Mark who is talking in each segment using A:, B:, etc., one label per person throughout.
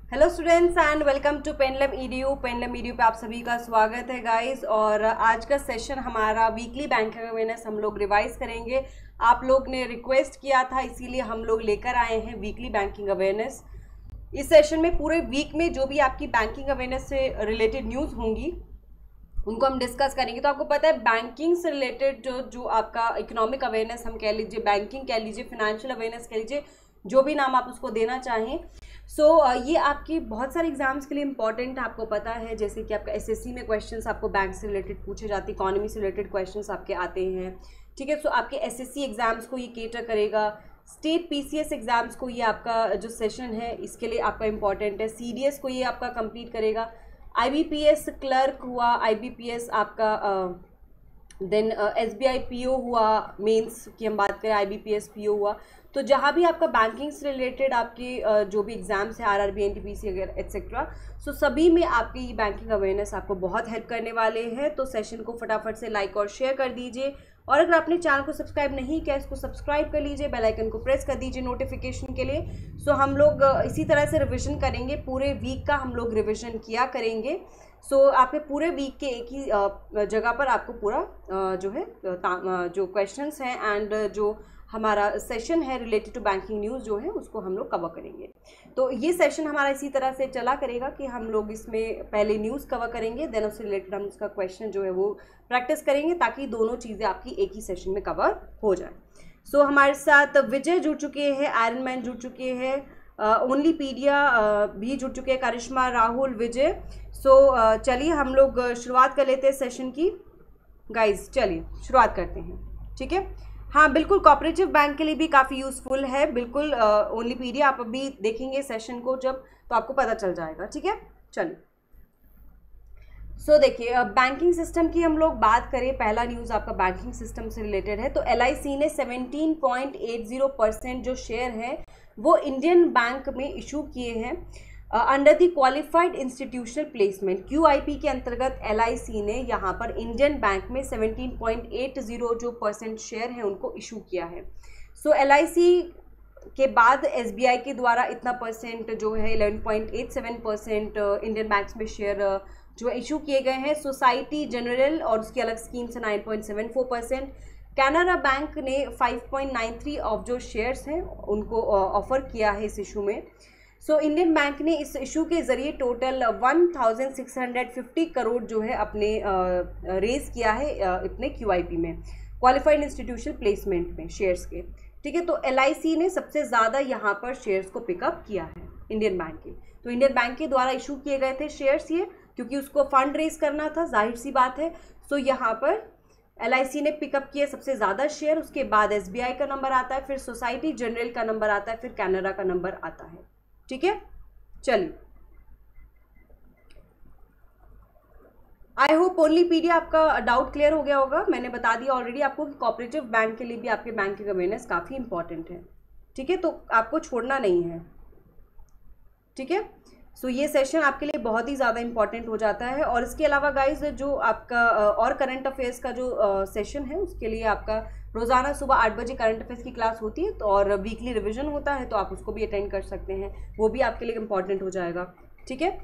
A: Hello students and welcome to Pendulum EDU. Pendulum EDU पे आप सभी का स्वागत है गाइस। और आज का सेशन हमारा वीकली बैंकिंग अवेयरनेस हम लोग रिवाइज करेंगे। आप लोग ने रिक्वेस्ट किया था, इसीलिए हम लोग लेकर आए हैं वीकली बैंकिंग अवेयरनेस। इस सेशन में पूरे वीक में जो भी आपकी बैंकिंग अवेयरनेस से रिलेटेड न्यूज़ होंगी उनको हम डिस्कस करेंगे। तो आपको पता है बैंकिंग से रिलेटेड जो आपका इकोनॉमिक अवेयरनेस हम कह लीजिए, बैंकिंग कह लीजिए, फिनेंशियल अवेयरनेस कह लीजिए, जो भी नाम आप उसको देना चाहें। ये आपकी बहुत सारे एग्जाम्स के लिए इंपॉर्टेंट है, आपको पता है। जैसे कि आपका एसएससी में क्वेश्चंस आपको बैंक से रिलेटेड पूछे जाते हैं, इकोनॉमी से रिलेटेड क्वेश्चंस आपके आते हैं, ठीक है। सो आपके एसएससी एग्जाम्स को ये केटर करेगा। स्टेट पीसीएस एग्जाम्स को ये आपका जो सेशन है इसके लिए आपका इंपॉर्टेंट है। सीडीएस को ये आपका कंप्लीट करेगा। आईबीपीएस क्लर्क हुआ, आईबीपीएस आपका देन एसबीआई पीओ हुआ, मेंस की हम बात करें, आईबीपीएस पीओ हुआ। तो जहाँ भी आपका बैंकिंग से रिलेटेड आपके जो भी एग्जाम्स हैं, आरआरबी, एनटीपीसी वगैरह एट्सेट्रा, सो सभी में आपकी ये बैंकिंग अवेयरनेस आपको बहुत हेल्प करने वाले हैं। तो सेशन को फटाफट से लाइक और शेयर कर दीजिए। और अगर आपने चैनल को सब्सक्राइब नहीं किया, इसको सब्सक्राइब कर लीजिए, बेल आइकन को प्रेस कर दीजिए नोटिफिकेशन के लिए। सो हम लोग इसी तरह से रिविजन करेंगे, पूरे वीक का हम लोग रिविजन किया करेंगे। आपके पूरे वीक के एक ही जगह पर आपको पूरा जो है जो क्वेश्चंस हैं एंड जो हमारा सेशन है रिलेटेड टू बैंकिंग न्यूज़ जो है उसको हम लोग कवर करेंगे। तो ये सेशन हमारा इसी तरह से चला करेगा कि हम लोग इसमें पहले न्यूज़ कवर करेंगे, देन उससे रिलेटेड हम उसका क्वेश्चन जो है वो प्रैक्टिस करेंगे, ताकि दोनों चीज़ें आपकी एक ही सेशन में कवर हो जाए। हमारे साथ विजय जुड़ चुके हैं, आयरन मैन जुड़ चुके हैं, ओनली पीडिया भी जुड़ चुके हैं, करिश्मा, राहुल, विजय। चलिए हम लोग शुरुआत कर लेते हैं सेशन की। गाइज चलिए शुरुआत करते हैं, ठीक है। हाँ बिल्कुल, कोऑपरेटिव बैंक के लिए भी काफ़ी यूज़फुल है। बिल्कुल ओनली पीडिया आप अभी देखेंगे सेशन को जब, तो आपको पता चल जाएगा, ठीक है। चलिए देखिए, बैंकिंग सिस्टम की हम लोग बात करें, पहला न्यूज़ आपका बैंकिंग सिस्टम से रिलेटेड है। तो एलआईसी ने 17.80% जो शेयर है वो इंडियन बैंक में इशू किए हैं under the qualified institutional placement, QIP के अंतर्गत एलआईसी ने यहाँ पर इंडियन बैंक में 17.80 जो % शेयर है उनको इशू किया है। एलआईसी के बाद एसबीआई के द्वारा इतना परसेंट जो है 11.87% इंडियन बैंक्स में शेयर जो इशू किए गए हैं। सोसाइटी जनरल और उसकी अलग स्कीम से 9.74%। कैनरा बैंक ने 5.93 ऑफ जो शेयर्स हैं उनको ऑफर किया है इस इशू में। इंडियन बैंक ने इस इशू के ज़रिए टोटल 1650 करोड़ जो है अपने रेज़ किया है अपने क्यूआईपी में, क्वालिफाइड इंस्टीट्यूशनल प्लेसमेंट में शेयर्स के, ठीक है। तो एलआईसी ने सबसे ज़्यादा यहाँ पर शेयर्स को पिकअप किया है इंडियन बैंक के। तो इंडियन बैंक के द्वारा इशू किए गए थे शेयर्स ये, क्योंकि उसको फंड रेज करना था, जाहिर सी बात है। यहाँ पर एलआईसी ने पिकअप किए सबसे ज़्यादा शेयर, उसके बाद एसबीआई का नंबर आता है, फिर सोसाइटी जनरल का नंबर आता है, फिर कैनरा का नंबर आता है, ठीक है। चलिए, आई होप ओनली पीडिया आपका डाउट क्लियर हो गया होगा। मैंने बता दिया ऑलरेडी आपको कि कोऑपरेटिव बैंक के लिए भी आपके बैंकिंग अवेयरनेस काफ़ी इंपॉर्टेंट है, ठीक है। तो आपको छोड़ना नहीं है, ठीक है। ये सेशन आपके लिए बहुत ही ज़्यादा इंपॉर्टेंट हो जाता है। और इसके अलावा गाइज जो आपका और करंट अफेयर्स का जो सेशन है उसके लिए आपका रोज़ाना सुबह 8 बजे करंट अफेयर्स की क्लास होती है, तो और वीकली रिवीजन होता है, तो आप उसको भी अटेंड कर सकते हैं, वो भी आपके लिए इम्पॉर्टेंट हो जाएगा, ठीक है।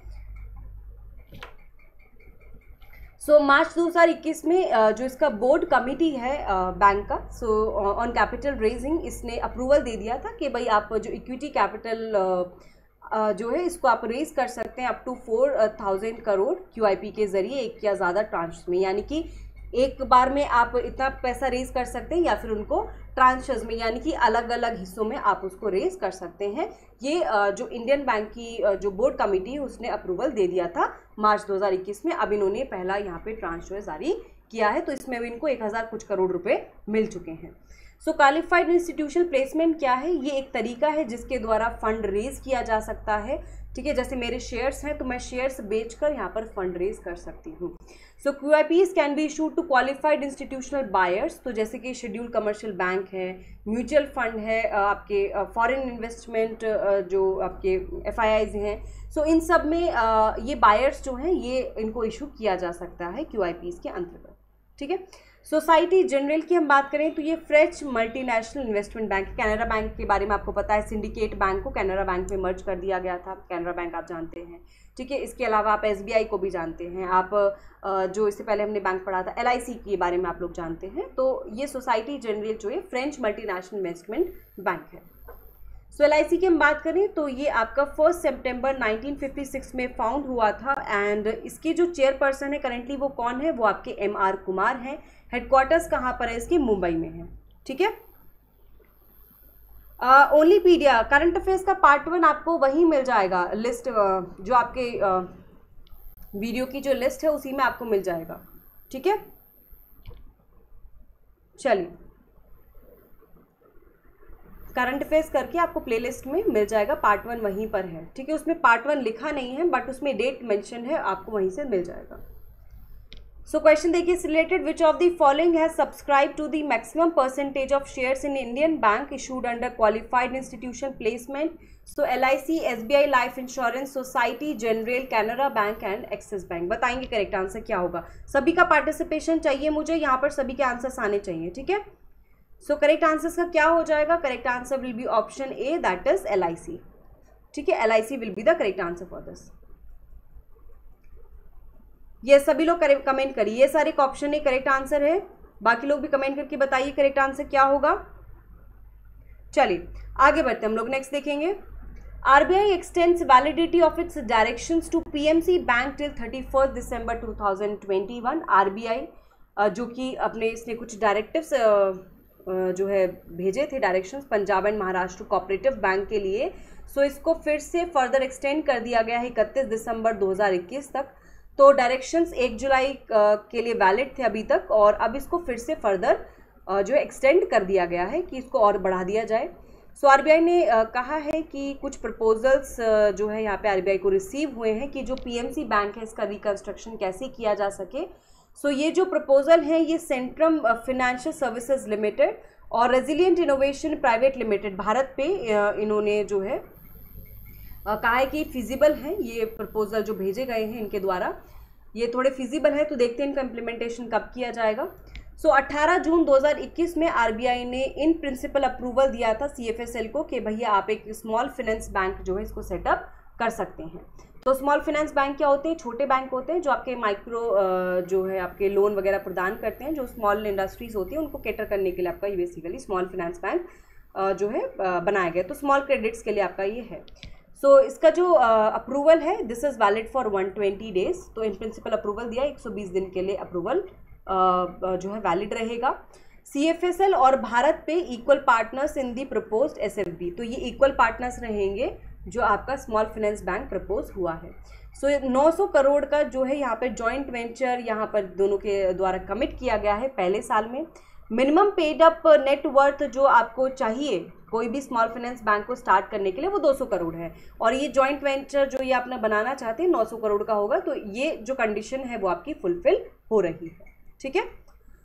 A: मार्च 2021 में जो इसका बोर्ड कमिटी है बैंक का, ऑन कैपिटल रेजिंग, इसने अप्रूवल दे दिया था कि भाई आप जो इक्विटी कैपिटल जो है इसको आप रेज कर सकते हैं अप टू 4000 करोड़ क्यूआईपी के ज़रिए, एक या ज़्यादा ट्रांच में, यानी कि एक बार में आप इतना पैसा रेज कर सकते हैं, या फिर उनको ट्रांचेस में, यानी कि अलग अलग हिस्सों में आप उसको रेज कर सकते हैं। ये जो इंडियन बैंक की जो बोर्ड कमेटी है उसने अप्रूवल दे दिया था मार्च 2021 में। अब इन्होंने पहला यहाँ पे ट्रांच जो है जारी किया है, तो इसमें भी इनको 1000 कुछ करोड़ रुपए मिल चुके हैं। क्वालिफाइड इंस्टीट्यूशनल प्लेसमेंट क्या है? ये एक तरीका है जिसके द्वारा फंड रेज किया जा सकता है, ठीक है। जैसे मेरे शेयर्स हैं तो मैं शेयर्स बेचकर यहाँ पर फंड रेज कर सकती हूँ। QIPs can be issued to qualified institutional buyers, तो जैसे कि शेड्यूल कमर्शियल बैंक है, म्यूचुअल फंड है, आपके फॉरेन इन्वेस्टमेंट जो आपके एफआईआईज हैं, इन सब में ये बायर्स जो हैं ये इनको इशू किया जा सकता है क्यूआईपीज के अंतर्गत, ठीक है। सोसाइटी जनरल की हम बात करें तो ये French multinational investment bank, Canara bank के बारे में आपको पता है, सिंडिकेट बैंक को कैनरा बैंक में मर्ज कर दिया गया था, कैनरा बैंक आप जानते हैं, ठीक है। इसके अलावा आप SBI को भी जानते हैं, आप जो इससे पहले हमने बैंक पढ़ा था LIC के बारे में आप लोग जानते हैं। तो ये सोसाइटी जनरल जो है फ्रेंच मल्टीनेशनल इन्वेस्टमेंट बैंक है। सो LIC की हम बात करें तो ये आपका 1 सितंबर 1956 में फाउंड हुआ था एंड इसके जो चेयरपर्सन है करेंटली वो कौन है, वो आपके MR कुमार हैं। हेडक्वार्टर्स कहाँ पर है इसकी, मुंबई में है, ठीक है। ओनलीपीडिया करंट अफेयर्स का पार्ट 1 आपको वहीं मिल जाएगा, लिस्ट जो आपके वीडियो की जो लिस्ट है उसी में आपको मिल जाएगा, ठीक है। चलिए, करंट अफेयर्स करके आपको प्लेलिस्ट में मिल जाएगा, पार्ट 1 वहीं पर है, ठीक है। उसमें पार्ट 1 लिखा नहीं है बट उसमें डेट मेंशन है, आपको वहीं से मिल जाएगा। सो क्वेश्चन देखिए, related which of the following has subscribe to the maximum percentage of shares in Indian bank issued under qualified institution placement. So LIC, SBI life insurance, Societe Generale, Canara bank and Axis bank. बताएंगे correct answer क्या होगा। सभी का participation चाहिए मुझे, यहाँ पर सभी के आंसर्स आने चाहिए, ठीक है। सो करेक्ट आंसर का क्या हो जाएगा, correct answer will be option A, that is LIC, ठीक है। LIC will be the correct answer for this. ये सभी लोग कमेंट करिए, ये सारे ऑप्शन ही करेक्ट आंसर है, बाकी लोग भी कमेंट करके बताइए करेक्ट आंसर क्या होगा। चलिए आगे बढ़ते हम लोग, नेक्स्ट देखेंगे। RBI extends validity of its directions to PMC bank till 31 December 2021। RBI जो कि अपने इसने कुछ डायरेक्टिव्स जो है भेजे थे, directions Punjab and Maharashtra cooperative bank के लिए, सो इसको फिर से फर्दर एक्सटेंड कर दिया गया है 31 दिसंबर 2021 तक। तो डायरेक्शंस 1 जुलाई के लिए वैलिड थे अभी तक, और अब इसको फिर से फर्दर जो है एक्सटेंड कर दिया गया है कि इसको और बढ़ा दिया जाए। सो RBI ने कहा है कि कुछ प्रपोजल्स जो है यहाँ पे RBI को रिसीव हुए हैं कि जो PMC बैंक है इसका रिकन्स्ट्रक्शन कैसे किया जा सके। सो ये जो प्रपोजल है ये सेंट्रम फाइनेंशियल सर्विसेज लिमिटेड और resilient innovation private limited BharatPe इन्होंने जो है कहा है कि फिजिबल है, ये प्रपोजल जो भेजे गए हैं इनके द्वारा ये थोड़े फिजिबल है, तो देखते हैं इनका इम्प्लीमेंटेशन कब किया जाएगा। सो 18 जून 2021 में RBI ने इन प्रिंसिपल अप्रूवल दिया था CFSL को कि भैया आप एक स्मॉल फाइनेंस बैंक जो है इसको सेटअप कर सकते हैं। तो स्मॉल फाइनेंस बैंक क्या होते हैं, छोटे बैंक होते हैं जो आपके माइक्रो जो है आपके लोन वगैरह प्रदान करते हैं, जो स्मॉल इंडस्ट्रीज होती है उनको कैटर करने के लिए आपका ये बेसिकली स्मॉल फाइनेंस बैंक जो है बनाया गया। तो स्मॉल क्रेडिट्स के लिए आपका ये है। सो इसका जो अप्रूवल है this is valid for 120 days. तो इन प्रिंसिपल अप्रूवल दिया, 120 दिन के लिए अप्रूवल जो है वैलिड रहेगा। CFSL और BharatPe equal partners in the proposed SFB, तो ये इक्वल पार्टनर्स रहेंगे जो आपका स्मॉल फाइनेंस बैंक प्रपोज हुआ है। सो 900 करोड़ का जो है यहाँ पर जॉइंट वेंचर यहाँ पर दोनों के द्वारा कमिट किया गया है पहले साल में। Minimum paid up net worth जो आपको चाहिए कोई भी स्मॉल फाइनेंस बैंक को स्टार्ट करने के लिए वो 200 करोड़ है, और ये जॉइंट वेंचर जो ये अपना बनाना चाहते हैं 900 करोड़ का होगा। तो ये जो कंडीशन है वो आपकी फुलफिल हो रही है, ठीक है।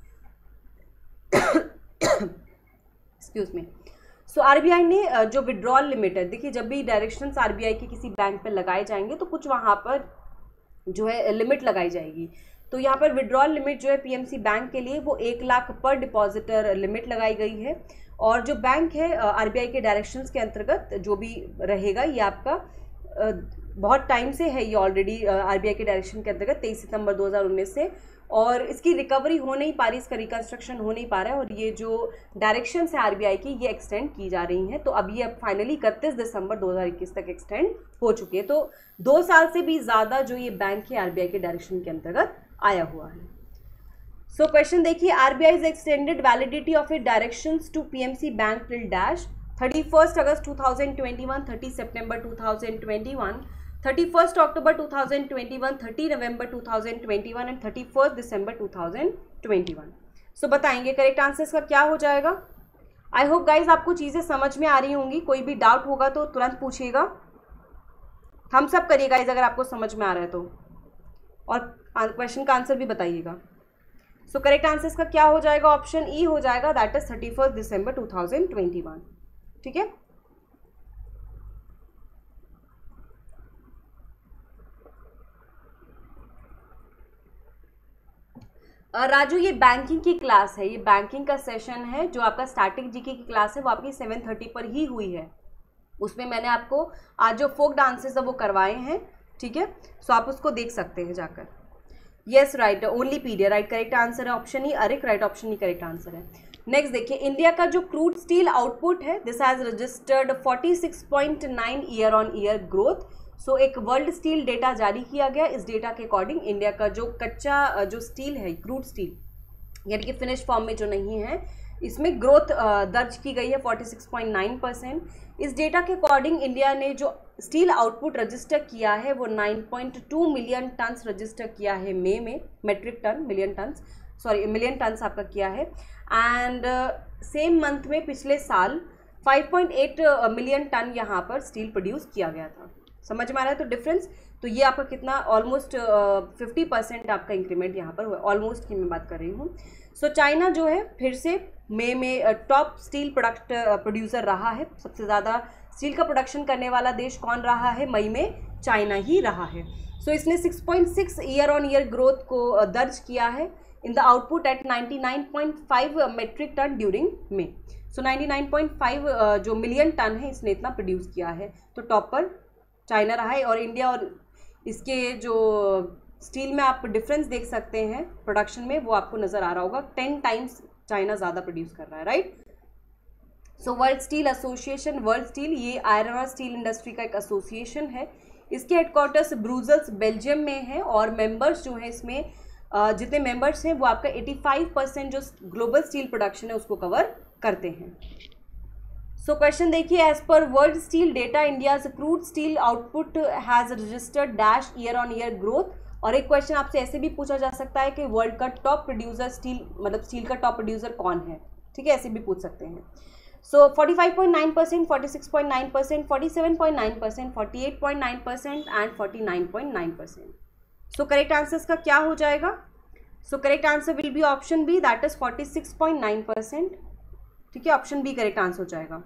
A: Excuse me. सो RBI ने जो विड्रॉल लिमिट है, देखिए जब भी डायरेक्शंस RBI के किसी बैंक पे लगाए जाएंगे तो कुछ वहाँ पर जो है लिमिट लगाई जाएगी। तो यहाँ पर विड्रॉल लिमिट जो है PMC बैंक के लिए वो 1 लाख पर डिपॉजिटर लिमिट लगाई गई है। और जो बैंक है RBI के डायरेक्शंस के अंतर्गत जो भी रहेगा ये आपका बहुत टाइम से है, ये ऑलरेडी RBI के डायरेक्शन के अंतर्गत 23 सितंबर 2019 से, और इसकी रिकवरी हो नहीं पा रही, इसका रिकन्स्ट्रक्शन हो नहीं पा रहा है, और ये जो डायरेक्शंस है RBI की ये एक्सटेंड की जा रही हैं। तो अब ये फाइनली 31 दिसंबर 2021 तक एक्सटेंड हो चुकी है। तो 2 साल से भी ज़्यादा जो ये बैंक है RBI के डायरेक्शन के अंतर्गत आया हुआ है। सो क्वेश्चन देखिए, RBI is extended validity of it directions to PMC bank till dash 31 August 2021, 30 September 2021, 31 October 2021, 30 November 2021 and 31 December 2021। So बताएंगे करेक्ट आंसर्स का क्या हो जाएगा। आई होप गाइज आपको चीज़ें समझ में आ रही होंगी, कोई भी डाउट होगा तो तुरंत पूछिएगा, थम्स अप करिएगा गाइज अगर आपको समझ में आ रहा है तो, और क्वेश्चन का आंसर भी बताइएगा। सो करेक्ट आंसर्स का क्या हो जाएगा, ऑप्शन E हो जाएगा, दैट इज 31 दिसंबर 2021, ठीक है। राजू ये बैंकिंग की क्लास है, ये बैंकिंग का सेशन है, जो आपका स्टैटिक जीके की क्लास है वो आपकी 7:30 पर ही हुई है। उसमें मैंने आपको आज जो फोक डांसेस है वो करवाए हैं, ठीक है। सो आप उसको देख सकते हैं जाकर। Yes right, Onlypedia right correct answer है, ऑप्शन ही अरिक राइट ऑप्शन ही करेक्ट आंसर है। नेक्स्ट देखिए, इंडिया का जो क्रूड स्टील आउटपुट है this has registered 46.9 year on year growth. So एक वर्ल्ड स्टील डेटा जारी किया गया, इस डेटा के अकॉर्डिंग इंडिया का जो कच्चा जो स्टील है, क्रूड स्टील यानी कि फिनिश फॉर्म में जो नहीं है, इसमें ग्रोथ दर्ज की गई है 46.9%। इस डेटा के अकॉर्डिंग इंडिया ने जो स्टील आउटपुट रजिस्टर किया है वो 9.2 मिलियन टन्स रजिस्टर किया है मई में, मेट्रिक टन, मिलियन टन्स आपका किया है। एंड सेम मंथ में पिछले साल 5.8 मिलियन टन यहाँ पर स्टील प्रोड्यूस किया गया था। समझ में आ रहा है तो डिफरेंस, तो ये आपका कितना ऑलमोस्ट 50% आपका इंक्रीमेंट यहाँ पर हुआ, ऑलमोस्ट की मैं बात कर रही हूँ। सो चाइना जो है फिर से मई में टॉप स्टील प्रोड्यूसर रहा है, सबसे ज़्यादा स्टील का प्रोडक्शन करने वाला देश कौन रहा है, मई में चाइना ही रहा है। सो इसने 6.6 ईयर ऑन ईयर ग्रोथ को दर्ज किया है in the output at 99.5 metric ton during May. So 99.5 जो मिलियन टन है इसने इतना प्रोड्यूस किया है, तो टॉप पर चाइना रहा है। और इंडिया और इसके जो स्टील में आप डिफरेंस देख सकते हैं प्रोडक्शन में, वो आपको नज़र आ रहा होगा, 10 टाइम्स चाइना ज़्यादा प्रोड्यूस कर रहा है, right. So world steel association, world steel ये आयरन और स्टील इंडस्ट्री का एक एसोसिएशन है, इसके हेडक्वार्टर्स ब्रुसेल्स बेल्जियम में है। और मेंबर्स जो है इसमें जितने मेंबर्स हैं वो आपका 85% जो ग्लोबल स्टील प्रोडक्शन है उसको कवर करते हैं। सो क्वेश्चन देखिए, as per world steel data India's crude steel output has registered dash year on year growth. और एक क्वेश्चन आपसे ऐसे भी पूछा जा सकता है कि वर्ल्ड का टॉप प्रोड्यूसर स्टील, मतलब स्टील का टॉप प्रोड्यूसर कौन है, ठीक है, ऐसे भी पूछ सकते हैं। So 45.9%, 46.9%, 47.9%, 48.9% and 49.9%। So correct answers का क्या हो जाएगा? So correct answer will be option B, that is 46.9%, ठीक है, ऑप्शन बी करेक्ट आंसर हो जाएगा।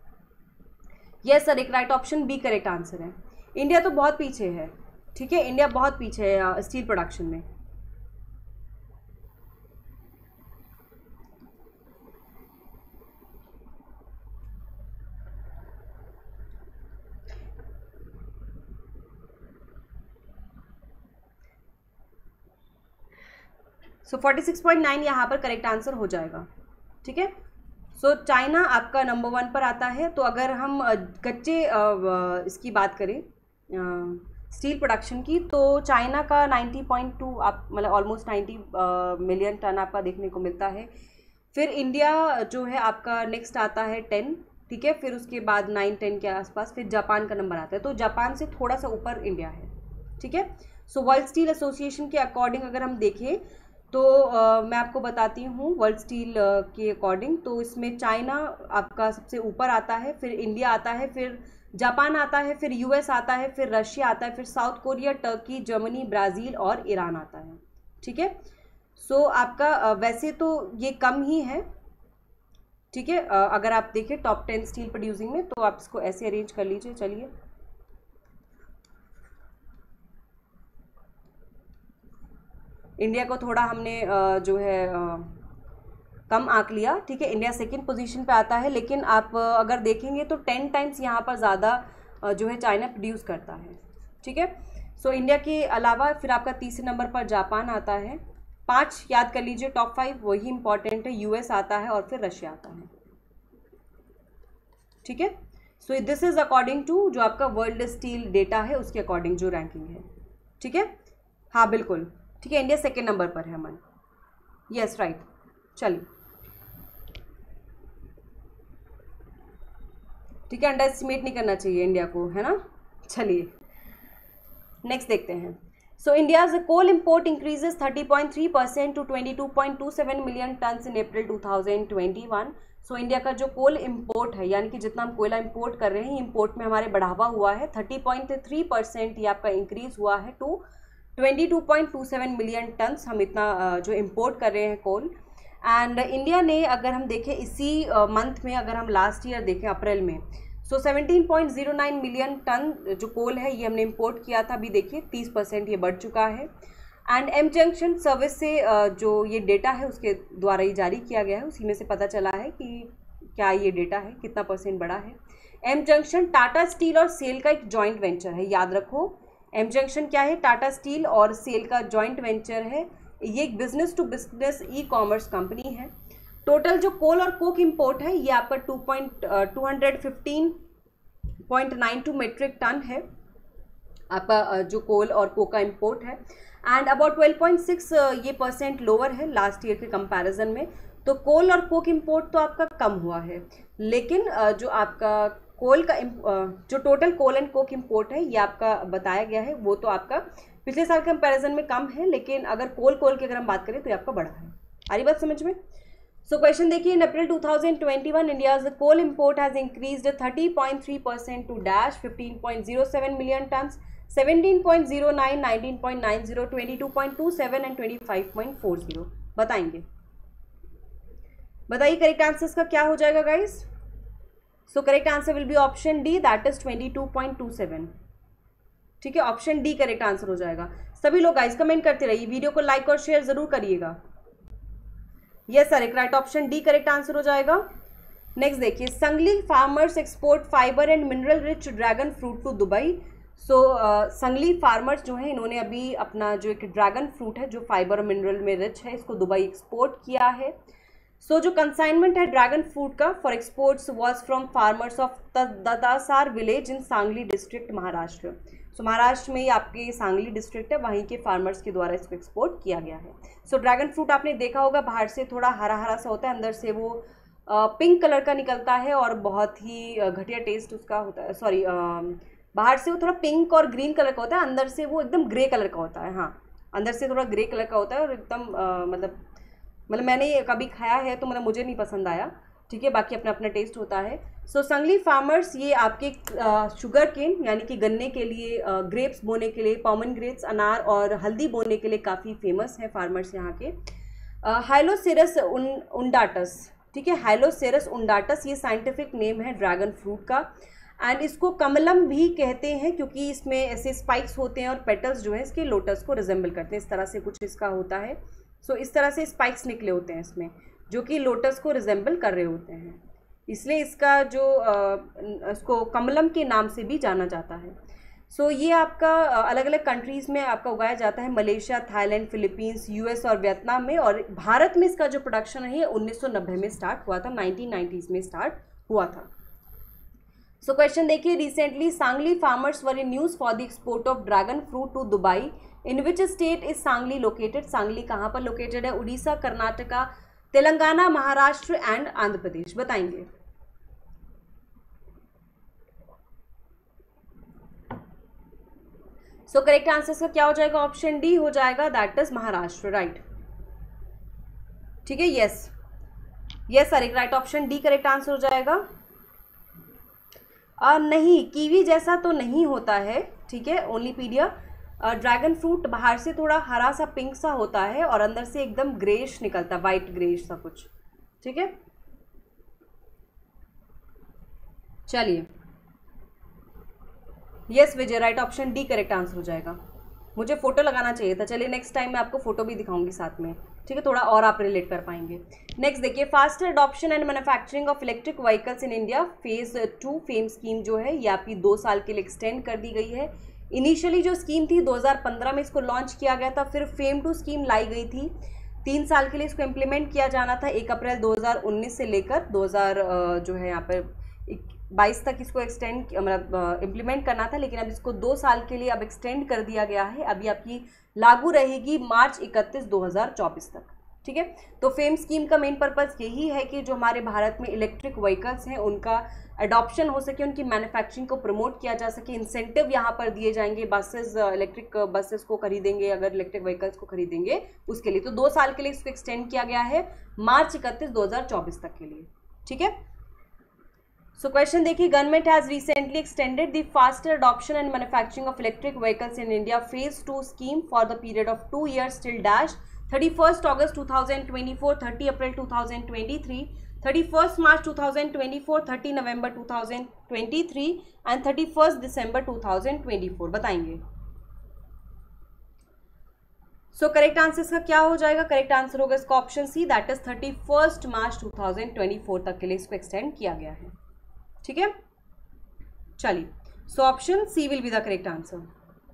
A: यस सर, एक right option B correct answer है। इंडिया तो बहुत पीछे है, ठीक है, इंडिया बहुत पीछे है स्टील प्रोडक्शन में। सो 46.9 यहाँ पर करेक्ट आंसर हो जाएगा, ठीक है। सो चाइना आपका नंबर 1 पर आता है। तो अगर हम कच्चे इसकी बात करें स्टील प्रोडक्शन की, तो चाइना का 90.2 आप मतलब ऑलमोस्ट 90 मिलियन टन आपका देखने को मिलता है। फिर इंडिया जो है आपका नेक्स्ट आता है 10, ठीक है, फिर उसके बाद 9-10 के आसपास फिर जापान का नंबर आता है, तो जापान से थोड़ा सा ऊपर इंडिया है, ठीक है। सो वर्ल्ड स्टील एसोसिएशन के अकॉर्डिंग अगर हम देखें तो मैं आपको बताती हूँ वर्ल्ड स्टील के अकॉर्डिंग, तो इसमें चाइना आपका सबसे ऊपर आता है, फिर इंडिया आता है, फिर जापान आता है, फिर यूएस आता है, फिर रशिया आता है, फिर South Korea, Turkey, Germany, Brazil और ईरान आता है, ठीक है। सो आपका वैसे तो ये कम ही है, ठीक है, अगर आप देखें टॉप 10 स्टील प्रोड्यूसिंग में, तो आप इसको ऐसे अरेंज कर लीजिए। चलिए इंडिया को थोड़ा हमने जो है कम आंक लिया, ठीक है, इंडिया सेकंड पोजीशन पे आता है, लेकिन आप अगर देखेंगे तो 10 टाइम्स यहाँ पर ज़्यादा जो है चाइना प्रोड्यूस करता है, ठीक है। सो इंडिया के अलावा फिर आपका तीसरे नंबर पर जापान आता है। 5 याद कर लीजिए, टॉप 5 वही इंपॉर्टेंट है, यूएस आता है और फिर रशिया आता है, ठीक है। So this is according to जो आपका वर्ल्ड स्टील डेटा है उसके अकॉर्डिंग जो रैंकिंग है, ठीक है। हाँ बिल्कुल, ठीक है, इंडिया सेकेंड नंबर पर है अमन, यस राइट। चलिए ठीक है, अंडर एस्टिमेट नहीं करना चाहिए इंडिया को, है ना। चलिए नेक्स्ट देखते हैं। So India's coal import increases 30.3% to 22.27 million tons in April 2021। So India का जो कोल इम्पोर्ट है, यानी कि जितना हम कोयला इम्पोर्ट कर रहे हैं, इम्पोर्ट में हमारे बढ़ावा हुआ है, 30.3% ये आपका इंक्रीज हुआ है टू 22.27 मिलियन टन्स हम इतना जो इम्पोर्ट कर रहे हैं कोल। एंड इंडिया ने अगर हम देखें इसी मंथ में, अगर हम लास्ट ईयर देखें अप्रैल में, सो 17.09 मिलियन टन जो कोल है ये हमने इम्पोर्ट किया था। अभी देखिए 30% ये बढ़ चुका है। एंड एम जंक्शन सर्विस से जो ये डेटा है उसके द्वारा ही जारी किया गया है, उसी में से पता चला है कि क्या ये डेटा है, कितना % बढ़ा है। एम जंक्शन टाटा स्टील और सेल का एक जॉइंट वेंचर है, याद रखो। एम जंक्शन क्या है? टाटा स्टील और सेल का जॉइंट वेंचर है। ये एक business to business E commerce company है। टोटल जो कोल और कोक इंपोर्ट है ये आपका 215.92 मेट्रिक टन है आपका जो कोल और कोक का इंपोर्ट है। एंड अबाउट 12.6 ये % लोअर है लास्ट ईयर के कंपैरिजन में। तो कोल और कोक इंपोर्ट तो आपका कम हुआ है, लेकिन जो आपका कोल का जो total coal and coke import है ये आपका बताया गया है, वो तो आपका पिछले साल के कंपैरिजन में कम है, लेकिन अगर कोल की अगर हम बात करें तो ये आपका बढ़ा है। आ रही बात समझ में? सो क्वेश्चन देखिए, in April 2021 India's coal import has increased 30.3% to dash 15.07 million tons, 17.09, 19.90, 22.27 and 25.40। बताइए करेक्ट आंसर्स का क्या हो जाएगा guys? So correct answer will be option D, that is 22.27। ठीक है, ऑप्शन डी करेक्ट आंसर हो जाएगा। सभी लोग गाइस कमेंट करते रहिए, वीडियो को लाइक और शेयर जरूर करिएगा। यस सर, एक right option D correct answer हो जाएगा। नेक्स्ट देखिए, Sangli farmers export fiber and mineral rich dragon fruit to Dubai. So Sangli farmers जो है इन्होंने अभी अपना जो एक ड्रैगन फ्रूट है जो फाइबर और मिनरल में रिच है, इसको दुबई एक्सपोर्ट किया है। सो जो कंसाइनमेंट है ड्रैगन फ्रूट का for exports was from farmers of Dadasar village in Sangli district Maharashtra. So Maharashtra में ही आपके सांगली डिस्ट्रिक्ट है, वहीं के फार्मर्स के द्वारा इसको एक्सपोर्ट किया गया है। सो ड्रैगन फ्रूट आपने देखा होगा, बाहर से थोड़ा हरा हरा सा होता है, अंदर से वो पिंक कलर का निकलता है और बहुत ही घटिया टेस्ट उसका होता है। सॉरी, बाहर से वो थोड़ा पिंक और ग्रीन कलर का होता है, अंदर से वो एकदम ग्रे कलर का होता है। हाँ, अंदर से थोड़ा ग्रे कलर का होता है और एकदम मतलब मैंने कभी खाया है तो मतलब मुझे नहीं पसंद आया। ठीक है, बाकी अपना अपना टेस्ट होता है। सो संगली फार्मर्स ये आपके शुगर केन यानी कि गन्ने के लिए, ग्रेप्स बोने के लिए, पॉमन ग्रेप्स अनार और हल्दी बोने के लिए काफ़ी फेमस है फार्मर्स यहाँ के। हाइलोसेरस उंडाटस, ठीक है, हाइलोसेरस उंडाटस ये साइंटिफिक नेम है ड्रैगन फ्रूट का। एंड इसको कमलम भी कहते हैं क्योंकि इसमें ऐसे स्पाइक्स होते हैं और पेटल्स जो है इसके लोटस को रिजेंबल करते हैं, इस तरह से कुछ इसका होता है। सो इस तरह से स्पाइक्स निकले होते हैं इसमें जो कि लोटस को रिजेंबल कर रहे होते हैं, इसलिए इसका जो इसको कमलम के नाम से भी जाना जाता है। सो ये आपका अलग अलग कंट्रीज़ में आपका उगाया जाता है, मलेशिया, थाईलैंड, फिलीपींस, यूएस और वियतनाम में। और भारत में इसका जो प्रोडक्शन है ये 1990 में स्टार्ट हुआ था, 1990s में स्टार्ट हुआ था। सो क्वेश्चन देखिए, recently Sangli farmers were in news for the export of dragon fruit to Dubai. In which state is Sangli located? Sangli कहाँ पर लोकेटेड है? उड़ीसा, कर्नाटका, तेलंगाना, महाराष्ट्र एंड आंध्र प्रदेश। बताएंगे। सो करेक्ट आंसर का क्या हो जाएगा? ऑप्शन डी हो जाएगा, दैट इज महाराष्ट्र। राइट, ठीक है, यस यस सर, एक right option D correct answer हो जाएगा। नहीं, कीवी जैसा तो नहीं होता है, ठीक है, ओनलीपीडिया। ड्रैगन फ्रूट बाहर से थोड़ा हरा सा पिंक सा होता है और अंदर से एकदम ग्रेश निकलता है, वाइट ग्रेश सा कुछ। ठीक है, चलिए, yes Vijay, right option D correct answer हो जाएगा। मुझे फोटो लगाना चाहिए था। चलिए नेक्स्ट टाइम मैं आपको फोटो भी दिखाऊंगी साथ में, ठीक है, थोड़ा और आप रिलेट कर पाएंगे। नेक्स्ट देखिए, faster adoption and manufacturing of electric vehicles in India phase 2 FAME scheme जो है ये आपकी 2 साल के लिए एक्सटेंड कर दी गई है। इनिशियली जो स्कीम थी 2015 में इसको लॉन्च किया गया था, फिर फेम 2 स्कीम लाई गई थी। 3 साल के लिए इसको इम्प्लीमेंट किया जाना था, 1 अप्रैल 2019 से लेकर 2000 जो है यहाँ पर 22 तक इसको एक्सटेंड मतलब इम्प्लीमेंट करना था, लेकिन अब इसको 2 साल के लिए अब एक्सटेंड कर दिया गया है। अभी आपकी लागू रहेगी मार्च 31, 2024 तक। ठीक है, तो फेम स्कीम का मेन पर्पस यही है कि जो हमारे भारत में इलेक्ट्रिक व्हीकल्स हैं उनका अडॉप्शन हो सके, उनकी मैन्युफैक्चरिंग को प्रमोट किया जा सके। इंसेंटिव यहाँ पर दिए जाएंगे, बसेस, इलेक्ट्रिक बसेस को खरीदेंगे अगर इलेक्ट्रिक व्हीकल्स को खरीदेंगे उसके लिए। तो 2 साल के लिए इसको एक्सटेंड किया गया है मार्च 31, 2024 तक के लिए। ठीक है, सो क्वेश्चन देखिए, government has recently extended the faster adoption and manufacturing of electric vehicles in India phase 2 scheme for the period of 2 years till dash 31st August 2024, 30 April 2023, 31st March 2024, 30 November 2023 and 31st December 2024। बताएंगे। So correct answer इसका क्या हो जाएगा? Correct answer होगा इसका option C, that is 31 March 2024 तक के लिए इसको एक्सटेंड किया गया है। ठीक है, चलिए, so option C will be the correct answer.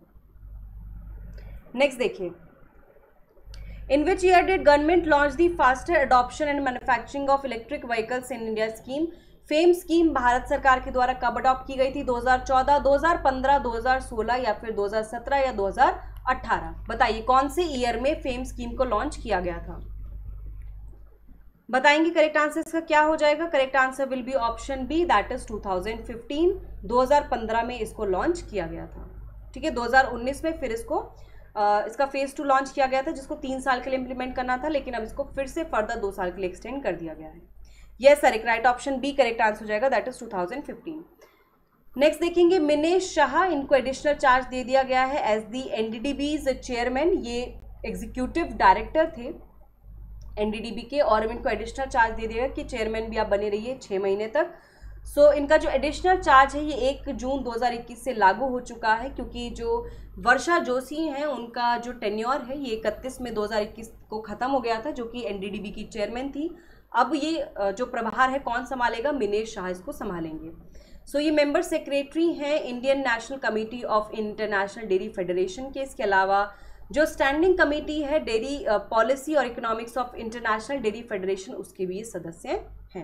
A: Next देखिए, in which year did government launch the faster adoption and manufacturing of electric vehicles in India scheme? FAME scheme Bharat सरकार के द्वारा कब अडॉप्ट की गई थी? 2014, 2015, 2016 या फिर 2017 या 2018? बताइए कौन से ईयर में फेम स्कीम को लॉन्च किया गया था? बताएंगे करेक्ट आंसर इसका क्या हो जाएगा? Correct answer will be option B, that is 2015। 2015 में इसको लॉन्च किया गया था। ठीक है, 2019 में फिर इसका फेज 2 लॉन्च किया गया था, जिसको 3 साल के लिए इंप्लीमेंट करना था, लेकिन अब इसको फिर से फर्दर 2 साल के लिए एक्सटेंड कर दिया गया है। Yes sir, right option B correct answer हो जाएगा, दैट इज 2015। नेक्स्ट देखेंगे, मिनेश शाह, इनको एडिशनल चार्ज दे दिया गया है एज दी एनडीडीबीज चेयरमैन। ये एग्जीक्यूटिव डायरेक्टर थे एनडीडीबी के, और इनको एडिशनल चार्ज दे दिया गया कि चेयरमैन भी आप बने रहिए 6 महीने तक। सो इनका जो एडिशनल चार्ज है ये 1 जून 2021 से लागू हो चुका है, क्योंकि जो वर्षा जोशी हैं उनका जो टेन्योर है ये 31 में 2021 को ख़त्म हो गया था, जो कि एनडीडीबी की चेयरमैन थी। अब ये जो प्रभार है कौन संभालेगा? मिनेश शाह इसको संभालेंगे। सो ये मेंबर सेक्रेटरी हैं Indian National Committee of international dairy Federation के। इसके अलावा जो स्टैंडिंग कमेटी है डेयरी पॉलिसी और economics of international dairy federation, उसके भी ये सदस्य हैं।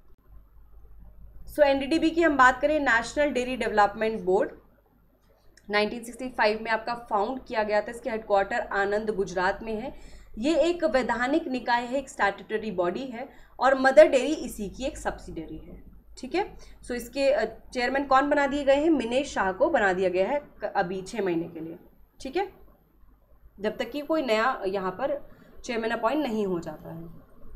A: सो एनडीडीबी की हम बात करें, नेशनल डेयरी डेवलपमेंट बोर्ड 1965 में आपका फाउंड किया गया था। इसके हेडक्वार्टर आनंद गुजरात में है। ये एक वैधानिक निकाय है, एक स्टैट्यूटरी बॉडी है, और मदर डेयरी इसी की एक सब्सिडरी है। ठीक है, सो इसके चेयरमैन कौन बना दिए गए हैं? मिनेश शाह को बना दिया गया है अभी 6 महीने के लिए। ठीक है, जब तक कि कोई नया यहाँ पर चेयरमैन अपॉइंट नहीं हो जाता है।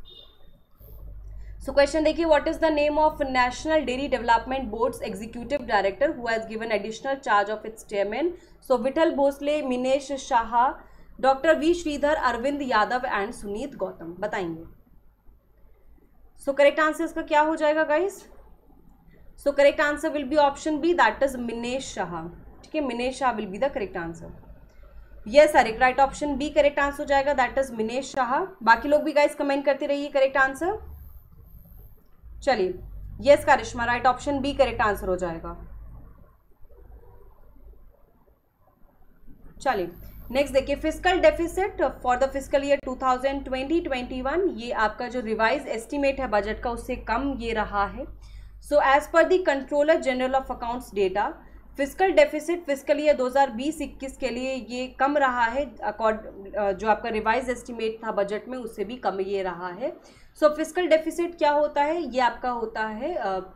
A: सो क्वेश्चन देखिए, what is the name of National Dairy Development Board's executive director who has given additional charge of its chairman? So Vithal Bhosle, Minesh Shah, doctor V Sridhar, Arvind Yadav and Sunit Gautam. बताएंगे। सो करेक्ट आंसर इसका क्या हो जाएगा guys? So correct answer will be option B, that is Minesh Shah. ठीक है, Minesh Shah will be the correct answer. Yes sir, right option B correct answer हो जाएगा, that is Minesh Shah. बाकी लोग भी गाइस कमेंट करते रहिए करेक्ट आंसर। चलिए, yes Karishma, right option B correct answer हो जाएगा। चलिए नेक्स्ट देखिए, fiscal deficit for the fiscal year 2020-21, ये आपका जो रिवाइज एस्टिमेट है बजट का उससे कम ये रहा है। So as per the controller general of accounts data, fiscal deficit fiscal year 2020-21 के लिए ये कम रहा है, जो आपका रिवाइज एस्टिमेट था बजट में उससे भी कम ये रहा है। सो फिस्कल डेफिसिट क्या होता है? ये आपका होता है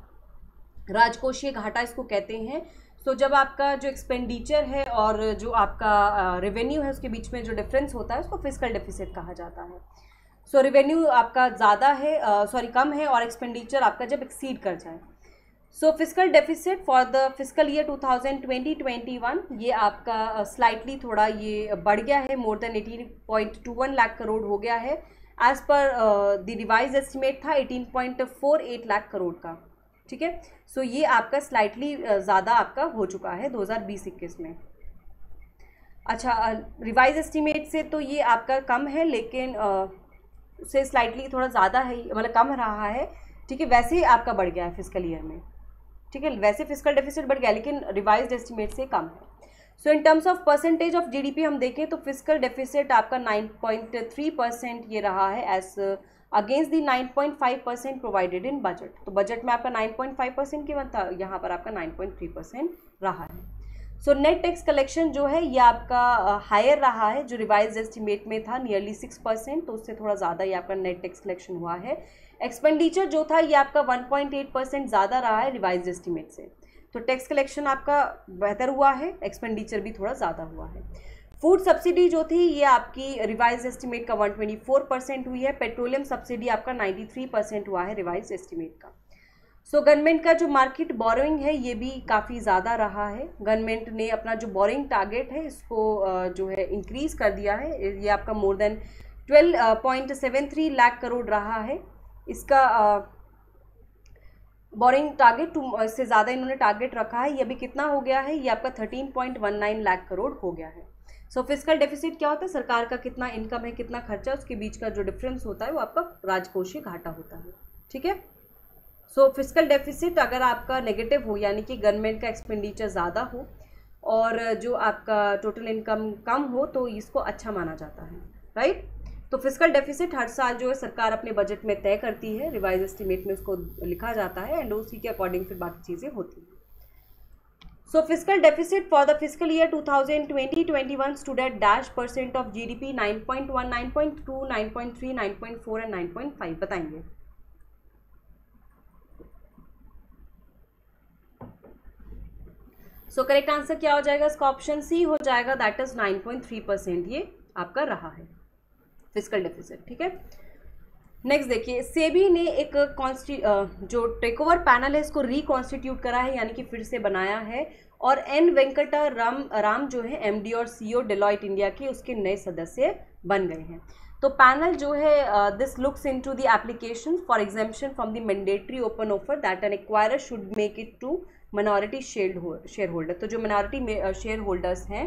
A: राजकोषीय घाटा इसको कहते हैं। सो जब आपका जो एक्सपेंडिचर है और जो आपका रेवेन्यू है उसके बीच में जो डिफरेंस होता है उसको फिस्कल डेफिसिट कहा जाता है। सो रेवेन्यू आपका ज़्यादा है, कम है, और एक्सपेंडिचर आपका जब एक्सीड कर जाए। So fiscal deficit for the fiscal year 2020-21 ये आपका स्लाइटली थोड़ा ये बढ़ गया है, मोर देन 18.21 लाख करोड़ हो गया है। As per the revise estimate था 18.48 लाख करोड़ का। ठीक है, सो ये आपका स्लाइटली ज़्यादा आपका हो चुका है 2020-21 में। अच्छा, रिवाइज एस्टिमेट से तो ये आपका कम है, लेकिन उससे स्लाइटली थोड़ा ज़्यादा है, मतलब कम रहा है। ठीक है, वैसे ही आपका बढ़ गया है फिस्कल ईयर में। ठीक है, वैसे फिस्कल डेफिसिट बढ़ गया लेकिन रिवाइज्ड एस्टिमेट से कम है। So in terms of percentage of GDP हम देखें तो फिस्कल डेफिसिट आपका 9.3% ये रहा है as against the 9.5% provided in budget. तो बजट में आपका 9.5% की बनता, यहाँ पर आपका 9.3% रहा है। सो नेट टैक्स कलेक्शन जो है ये आपका हायर रहा है, जो रिवाइज एस्टिमेट में था नियरली 6%, तो उससे थोड़ा ज़्यादा ये आपका नेट टैक्स कलेक्शन हुआ है। एक्सपेंडिचर जो था ये आपका 1.8% ज़्यादा रहा है रिवाइज एस्टिमेट से। तो टैक्स कलेक्शन आपका बेहतर हुआ है, एक्सपेंडिचर भी थोड़ा ज़्यादा हुआ है। फूड सब्सिडी जो थी ये आपकी रिवाइज एस्टिमेट का 124% हुई है। पेट्रोलियम सब्सिडी आपका 93% हुआ है रिवाइज एस्टिमेट का। सो गवर्नमेंट का जो मार्केट बोरोइंग है ये भी काफ़ी ज़्यादा रहा है। गवर्नमेंट ने अपना जो बोरोइंग टारगेट है इसको जो है इंक्रीज़ कर दिया है। ये आपका मोर देन 12.73 लाख करोड़ रहा है। इसका बोरिंग टारगेट से ज़्यादा इन्होंने टारगेट रखा है। ये अभी कितना हो गया है? ये आपका 13.19 लाख करोड़ हो गया है। सो फिस्कल डेफिसिट क्या होता है, सरकार का कितना इनकम है कितना खर्चा, उसके बीच का जो डिफरेंस होता है वो आपका राजकोषीय घाटा होता है, ठीक है। सो फिस्कल डेफिसिट अगर आपका नेगेटिव हो यानी कि गवर्नमेंट का एक्सपेंडिचर ज़्यादा हो और जो आपका टोटल इनकम कम हो तो इसको अच्छा माना जाता है, राइट। तो फिस्कल डेफिसिट हर साल जो है सरकार अपने बजट में तय करती है, रिवाइज एस्टीमेट में उसको लिखा जाता है एंड उसी के अकॉर्डिंग फिर बाकी चीज़ें होती हैं। So fiscal deficit for the fiscal year 2020-21 stood at -% of GDP, 9.1, 9.2, 9.3, 9.4 and 9.5 बताएंगे। सो करेक्ट आंसर क्या हो जाएगा इसका, ऑप्शन सी हो जाएगा, दैट इज 9.3% ये आपका रहा है फिस्कल डेफिसिट, ठीक है। नेक्स्ट देखिए, सेबी ने एक जो टेक ओवर पैनल है इसको रिकॉन्स्टिट्यूट करा है यानी कि फिर से बनाया है और एन वेंकटा राम जो है एमडी और सीईओ डेलॉयट इंडिया के उसके नए सदस्य बन गए हैं। तो पैनल जो है this looks into the application for exemption from the mandatory open offer that an acquirer should make it to minority shareholder. तो जो माइनॉरिटी शेयर होल्डर्स हैं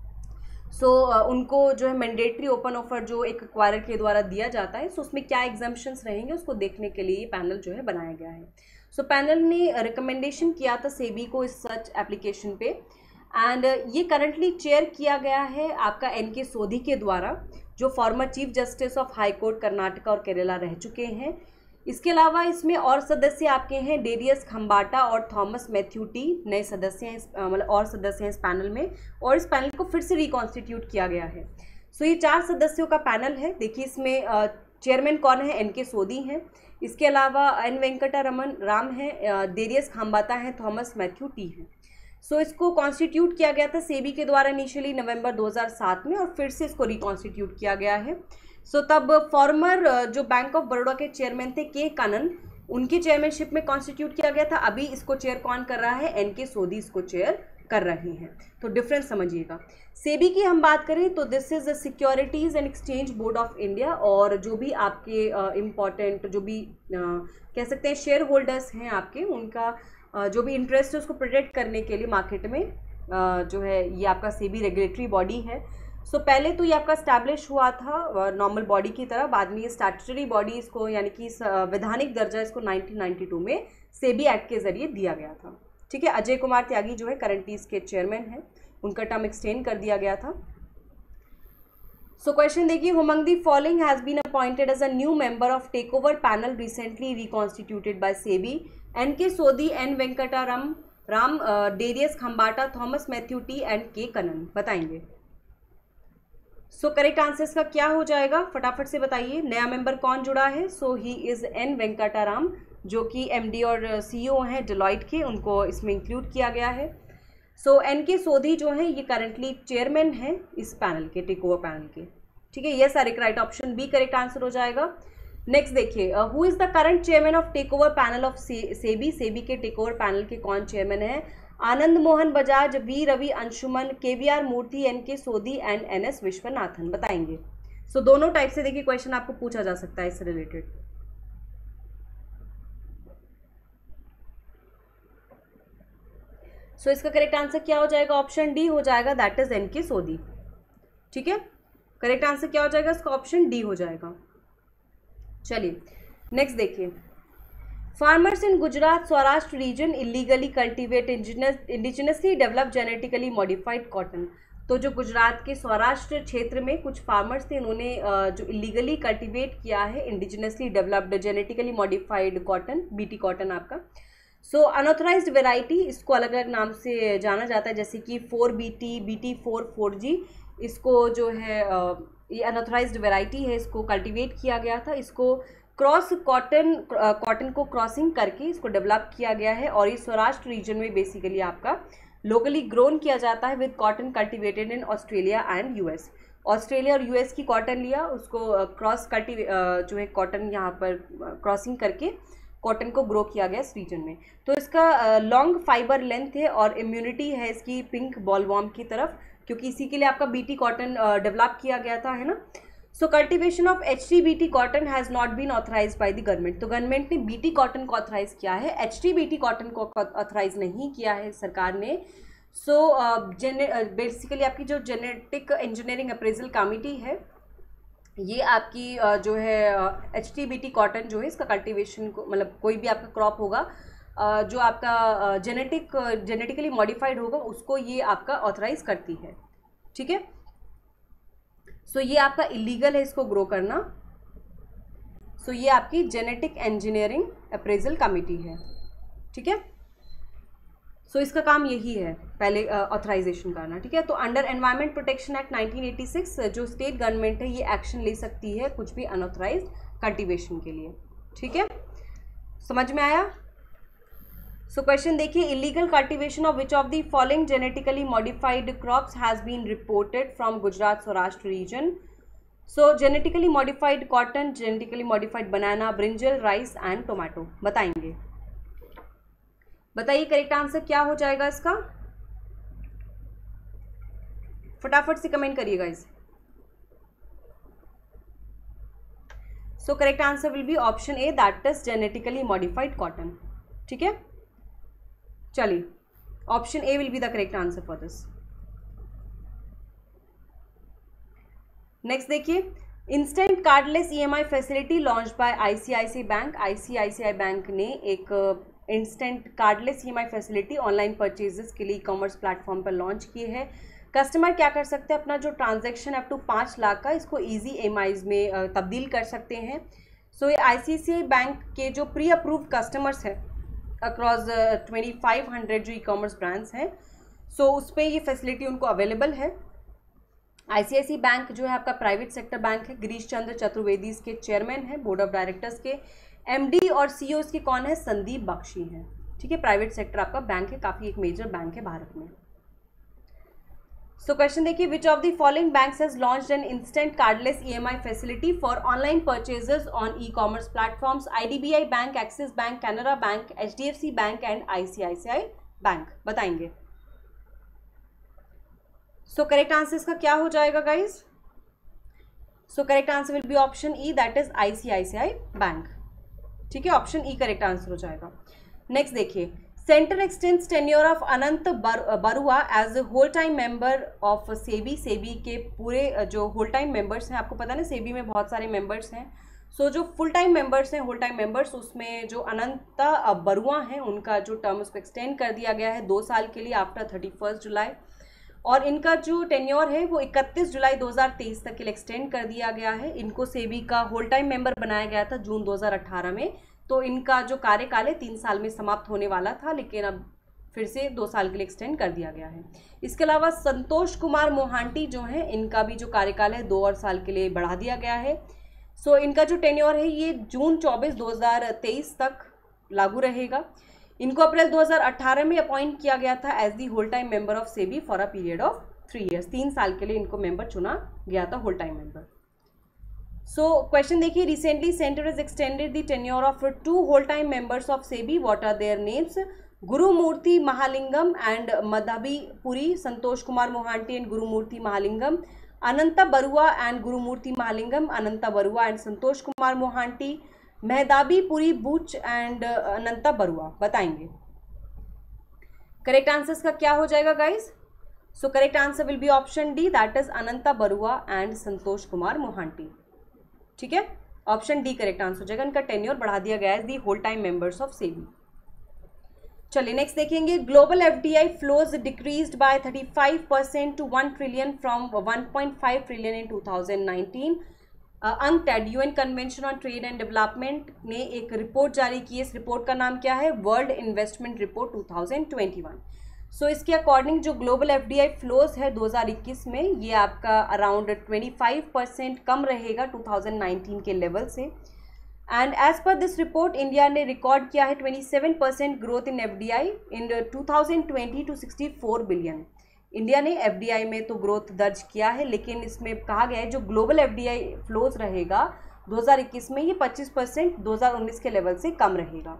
A: उनको जो है मैंडेटरी ओपन ऑफर जो एक एक्वायरर के द्वारा दिया जाता है, उसमें क्या एग्जाम्पशंस रहेंगे उसको देखने के लिए ये पैनल जो है बनाया गया है। पैनल ने रिकमेंडेशन किया था सेबी को इस सच एप्लीकेशन पे एंड ये करंटली चेयर किया गया है आपका एनके सोधी के द्वारा, जो former chief justice of high court Karnataka और केरला रह चुके हैं। इसके अलावा इसमें और सदस्य आपके हैं डेरियस खम्बाटा और थॉमस मैथ्यू टी, नए सदस्य हैं मतलब और सदस्य हैं इस पैनल में, और इस पैनल को फिर से रिकॉन्स्टिट्यूट किया गया है। ये 4 सदस्यों का पैनल है। देखिए इसमें चेयरमैन कौन है, एनके सोधी हैं, इसके अलावा एन वेंकटा राम है, डेरियस खम्बाता हैं, थॉमस मैथ्यू टी हैं। इसको कॉन्स्टिट्यूट किया गया था सेबी के द्वारा इनिशियली नवंबर 2007 में और फिर से इसको रिकॉन्स्टिट्यूट किया गया है। तब फॉर्मर जो बैंक ऑफ बड़ौदा के चेयरमैन थे के कनन, उनकी चेयरमैनशिप में कॉन्स्टिट्यूट किया गया था। अभी इसको चेयर कौन कर रहा है, एनके सोधी इसको चेयर कर रहे हैं। तो डिफरेंस समझिएगा। सेबी की हम बात करें तो this is Securities and Exchange Board of India, और जो भी आपके इम्पॉर्टेंट जो भी कह सकते हैं शेयर होल्डर्स हैं आपके, उनका जो भी इंटरेस्ट है उसको प्रोटेक्ट करने के लिए मार्केट में जो है ये आपका सेबी रेगुलेटरी बॉडी है। पहले तो ये आपका स्टैब्लिश हुआ था नॉर्मल बॉडी की तरह, बाद में ये स्टैट्यूटरी बॉडी इसको यानी कि वैधानिक दर्जा इसको 1992 में सेबी एक्ट के जरिए दिया गया था, ठीक है। अजय कुमार त्यागी जो है करंटली इसके चेयरमैन हैं, उनका टर्म एक्सटेंड कर दिया गया था। क्वेश्चन देखिए, among the following has been appointed as a new member of takeover panel recently reconstituted by SEBI, NK Sodhi, N Venkata Ram, Darius Khambata, Thomas Mathew T and K Kannan बताएंगे। करेक्ट आंसर्स का क्या हो जाएगा फटाफट से बताइए। नया मेंबर कौन जुड़ा है, he is N Venkata Ram जो कि एमडी और सीईओ हैं डेलॉयट के, उनको इसमें इंक्लूड किया गया है। एनके सोधी जो है ये करंटली चेयरमैन है इस पैनल के, टेक ओवर पैनल के, ठीक है। ये सारे right option B correct answer हो जाएगा। नेक्स्ट देखिए, who is the current chairman of takeover panel of SEBI, SEBI के टेक ओवर पैनल के कौन चेयरमैन है, Anand Mohan Bajaj, V Ravi Anshuman, KVR Murthy, NK Sodhi and NS Viswanathan बताएंगे। दोनों टाइप से देखिए क्वेश्चन आपको पूछा जा सकता है इससे रिलेटेड। इसका करेक्ट आंसर क्या हो जाएगा, ऑप्शन डी हो जाएगा, दैट इज एनके सोधी, ठीक है। करेक्ट आंसर क्या हो जाएगा इसका, ऑप्शन डी हो जाएगा। चलिए नेक्स्ट देखिए, farmers in Gujarat Saurashtra region illegally cultivate indigenously develop genetically modified cotton. तो जो गुजरात के सौराष्ट्र क्षेत्र में कुछ फार्मर्स थे, इन्होंने जो इलीगली कल्टीवेट किया है indigenously developed genetically modified cotton, BT cotton आपका। अनऑथराइज्ड वेराइटी, इसको अलग अलग नाम से जाना जाता है, जैसे कि 4BT, BT4, 4G, इसको जो है ये अनऑथराइज्ड वेराइटी है, इसको कल्टीवेट किया गया था। इसको क्रॉस कॉटन को क्रॉसिंग करके इसको डेवलप किया गया है, और ये सौराष्ट्र रीजन में बेसिकली आपका लोकली ग्रोन किया जाता है with cotton cultivated in Australia and US. Australia और यूएस की कॉटन लिया, उसको जो है कॉटन यहाँ पर क्रॉसिंग करके कॉटन को ग्रो किया गया इस रीजन में। तो इसका लॉन्ग फाइबर लेंथ है और इम्यूनिटी है इसकी पिंक बॉलवॉर्म की तरफ, क्योंकि इसी के लिए आपका बीटी कॉटन डेवलप किया गया था, है ना। Cultivation of HT-BT cotton has not been authorise by the government. तो गवर्नमेंट ने बीटी कॉटन को ऑथराइज किया है, HT-BT कॉटन को ऑथराइज नहीं किया है सरकार ने। सो बेसिकली आपकी जो जेनेटिक इंजीनियरिंग अप्रेजल कमिटी है, ये आपकी जो है HTBT कॉटन जो है इसका कल्टीवेशन को, मतलब कोई भी आपका क्रॉप होगा जो आपका जेनेटिकली मॉडिफाइड होगा उसको ये आपका ऑथराइज करती है, ठीक है। सो ये आपका इलीगल है इसको ग्रो करना। सो ये आपकी जेनेटिक इंजीनियरिंग अप्रेजल कमिटी है, ठीक है। सो इसका काम यही है, पहले ऑथराइजेशन करना, ठीक है। तो अंडर एनवायरमेंट प्रोटेक्शन एक्ट 1986 जो स्टेट गवर्नमेंट है ये एक्शन ले सकती है कुछ भी अनऑथराइज्ड कल्टीवेशन के लिए, ठीक है। समझ में आया? सो क्वेश्चन देखिए, illegal cultivation of which of the following genetically modified crops has been reported from Gujarat Saurashtra region. So genetically modified cotton, genetically modified banana, brinjal, rice and tomato. बताएंगे, बताइए करेक्ट आंसर क्या हो जाएगा इसका, फटाफट से कमेंट करिएगा इसे। So correct answer will be option A, that is genetically modified cotton, ठीक है। चलिए, option A will be the correct answer for this. Next देखिए, instant cardless EMI facility launch by ICICI bank. ICICI bank ने एक instant cardless EMI facility online purchases के लिए commerce platform पर launch किए हैं। कस्टमर क्या कर सकते हैं, अपना जो ट्रांजैक्शन अप टू 5 लाख का इसको इजी EMIs में तब्दील कर सकते हैं। सो ये ICICI बैंक के जो प्री अप्रूव्ड कस्टमर्स हैं अक्रॉस 2500 जो कॉमर्स ब्रांड्स हैं, सो उस पर ये फैसिलिटी उनको अवेलेबल है। ICICI बैंक जो है आपका प्राइवेट सेक्टर बैंक है, गिरीश चंद्र चतुर्वेदी इसके चेयरमैन है, बोर्ड ऑफ डायरेक्टर्स के MD और CEO इसके कौन है, संदीप बख्शी हैं, ठीक है। प्राइवेट सेक्टर आपका बैंक है, काफ़ी एक मेजर बैंक है भारत में। सो क्वेश्चन देखिए, which of the following banks has launched an instant cardless EMI facility for online purchases on e-commerce platforms. IDBI bank, Axis bank, Canara bank, HDFC bank and ICICI bank. बताएंगे। So correct answer इसका क्या हो जाएगा guys? So correct answer will be option E, that is ICICI bank, ठीक है। Option E correct answer हो जाएगा। Next देखिए, centre extends tenure of Anant Barua as whole time member of SEBI. SEBI के पूरे जो होल टाइम मेंबर्स हैं, आपको पता है ना सेबी में बहुत सारे मेंबर्स हैं। सो जो फुल टाइम मेंबर्स हैं, होल टाइम मेंबर्स, उसमें जो अनंता बरुआ हैं उनका जो टर्म उसको एक्सटेंड कर दिया गया है 2 साल के लिए आफ्टर 31 जुलाई, और इनका जो टेन्योर है वो 31 जुलाई 2023 तक के लिए एक्सटेंड कर दिया गया है। इनको सेबी का होल टाइम मेंबर बनाया गया था जून 2018 में, तो इनका जो कार्यकाल है 3 साल में समाप्त होने वाला था, लेकिन अब फिर से 2 साल के लिए एक्सटेंड कर दिया गया है। इसके अलावा संतोष कुमार मोहांटी जो हैं, इनका भी जो कार्यकाल है 2 और साल के लिए बढ़ा दिया गया है। सो इनका जो टेन्योर है ये जून 24 2023 तक लागू रहेगा। इनको अप्रैल 2018 में अपॉइंट किया गया था as the whole time member of SEBI for a period of 3 years. 3 साल के लिए इनको मेंबर चुना गया था, whole time member. So question देखिए, recently centre is extended the tenure of 2 whole time members of SEBI. What are their names? Gurumurthy Mahalingam and Madhabi Puri, Santosh Kumar Mohanty and Gurumurthy Mahalingam, Ananta Barua and Gurumurthy Mahalingam, Ananta Barua and Santosh Kumar मोहांटी, Madhabi Puri Buch and Ananta Barua. बताएंगे correct answers का क्या हो जाएगा guys? So correct answer will be option D, that is Ananta Barua and Santosh Kumar Mohanty, ठीक है। Option D correct answer हो जाएगा, इनका टेन्योर बढ़ा दिया गया है the whole time members of SEBI. चलिए नेक्स्ट देखेंगे, global FDI flows decreased by 35% to 1 trillion from 1.5 trillion in 2019। UNCTAD UN convention on trade and development ने एक रिपोर्ट जारी की है। इस रिपोर्ट का नाम क्या है? World investment report 2021। सो इसके अकॉर्डिंग जो ग्लोबल FDI फ्लोज है 2021 में, ये आपका अराउंड 25% कम रहेगा 2019 के लेवल से। And as per this report India ने रिकॉर्ड किया है 27% growth in FDI in 2020 to 64 billion. India ने FDI में तो ग्रोथ दर्ज किया है, लेकिन इसमें कहा गया है जो ग्लोबल FDI फ्लोज रहेगा 2021 में ये 25% 2019 के लेवल से कम रहेगा।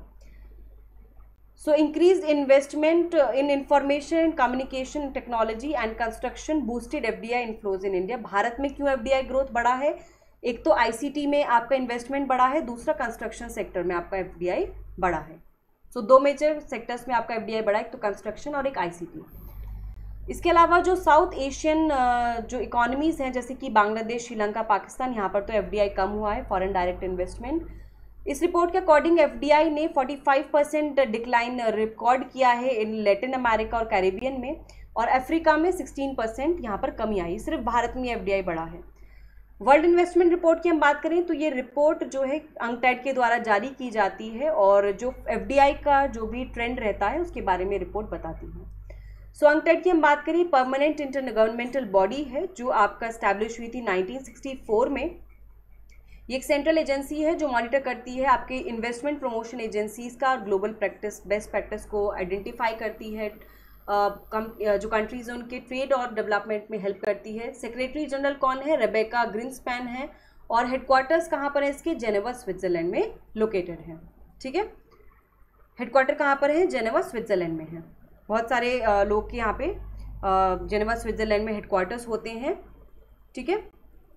A: So increase investment in information communication technology and construction boosted FDI inflows in India. Bharat में क्यों FDI ग्रोथ बढ़ा है? एक तो ICT में आपका इन्वेस्टमेंट बढ़ा है, दूसरा कंस्ट्रक्शन सेक्टर में आपका FDI बढ़ा है। सो 2 मेजर सेक्टर्स में आपका FDI बढ़ा है, एक तो कंस्ट्रक्शन और एक ICT। इसके अलावा जो साउथ एशियन जो इकोनॉमीज़ हैं जैसे कि बांग्लादेश, श्रीलंका, पाकिस्तान, यहाँ पर तो एफडीआई कम हुआ है, फॉरेन डायरेक्ट इन्वेस्टमेंट। इस रिपोर्ट के अकॉर्डिंग एफडीआई ने 45% डिक्लाइन रिकॉर्ड किया है इन लैटिन अमेरिका और कैरेबियन में, और अफ्रीका में 16% यहाँ पर कमी आई। सिर्फ भारत में एफडीआई बढ़ा है। वर्ल्ड इन्वेस्टमेंट रिपोर्ट की हम बात करें तो ये रिपोर्ट जो है अंकटैड के द्वारा जारी की जाती है और जो एफडीआई का जो भी ट्रेंड रहता है उसके बारे में रिपोर्ट बताती है। सो अंकटैड की हम बात करें, परमानेंट इंटरगवर्नमेंटल बॉडी है जो आपका एस्टैब्लिश हुई थी 1964 में। ये एक सेंट्रल एजेंसी है जो मॉनिटर करती है आपके इन्वेस्टमेंट प्रमोशन एजेंसीज़ का, ग्लोबल प्रैक्टिस, बेस्ट प्रैक्टिस को आइडेंटिफाई करती है, जो कंट्रीज हैं उनके ट्रेड और डेवलपमेंट में हेल्प करती है। सेक्रेटरी जनरल कौन है? रेबेका ग्रिन्सपैन है, और हेडक्वार्टर्स कहाँ पर है इसके? जेनेवा स्विट्जरलैंड में लोकेटेड है। ठीक है, हेडक्वार्टर कहाँ पर है? जेनेवा स्विट्जरलैंड में है। बहुत सारे लोग के यहाँ पे जेनेवा स्विट्जरलैंड में हेडक्वार्टर्स होते हैं। ठीक है,